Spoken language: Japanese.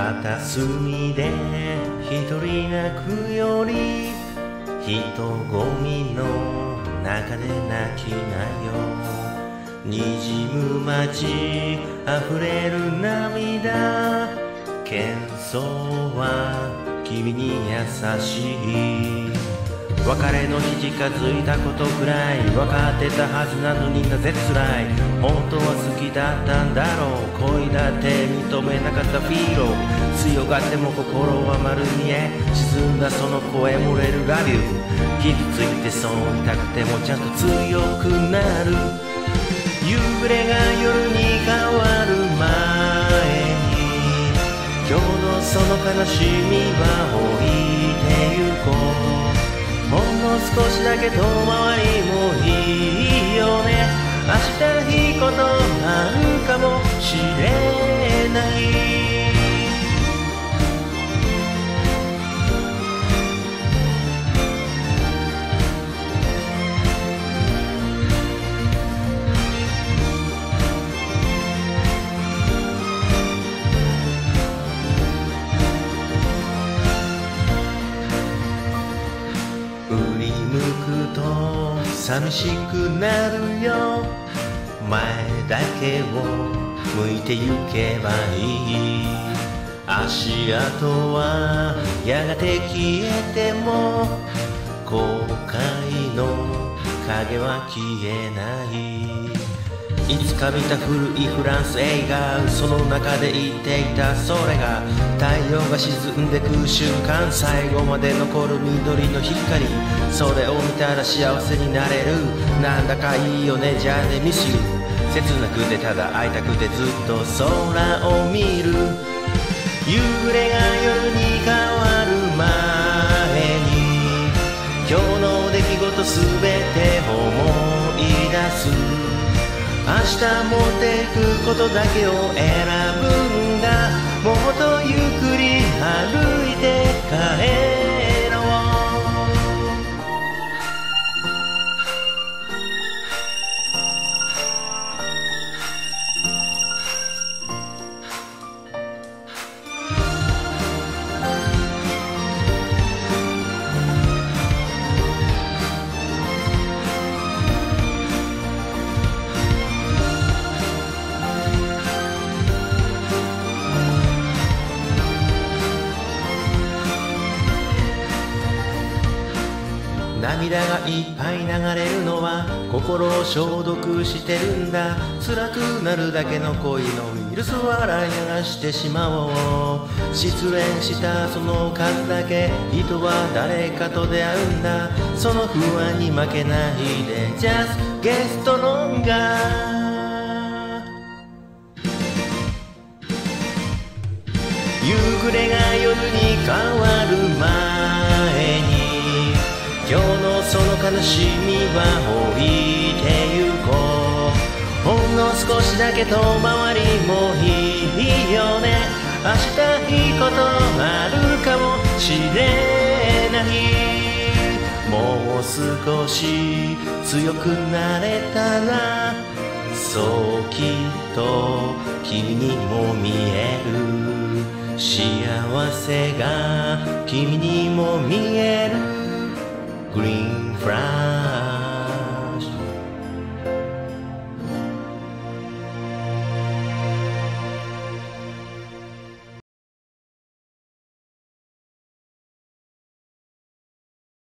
片隅で一人泣くより人混みの中で泣きなよ。滲む街溢れる涙、喧騒は君に優しい。別れの日近づいたことくらい分かってたはずなのになぜ辛い。本当は好きだったんだろう。恋だって認めなかったフィーロー。強がっても心は丸見え。沈んだその声漏れるラビュー。傷ついてそう痛くてもちゃんと強くなる。夕暮れが夜に変わる前に今日のその悲しみは置いてゆこう。ほんの少しだけ遠回りもいいよね。明日いいことあるかもしれない。振り向くと寂しくなるよ。前だけを向いてゆけばいい。足跡はやがて消えても後悔の影は消えない。いつか見た古いフランス映画、その中で言っていたそれが太陽が沈んでく瞬間、最後まで残る緑の光、それを見たら幸せになれる。なんだかいいよね、じゃあねミスユー。切なくてただ会いたくてずっと空を見る。夕暮れが夜に変わる前に今日の出来事すべて思い出す。明日持ってくことだけを選ぶんだ。もっとゆっくり歩いて帰ろう。涙がいっぱい流れるのは心を消毒してるんだ。辛くなるだけの恋のウイルス笑い流してしまおう。失恋したその数だけ人は誰かと出会うんだ。その不安に負けないで Just get stronger。夕暮れが夜に変わる前に今日のその悲しみは置いてゆこう。ほんの少しだけ遠回りもいいよね。明日いいことあるかもしれない。もう少し強くなれたらそうきっと君にも見える。幸せが君にも見える。Green fly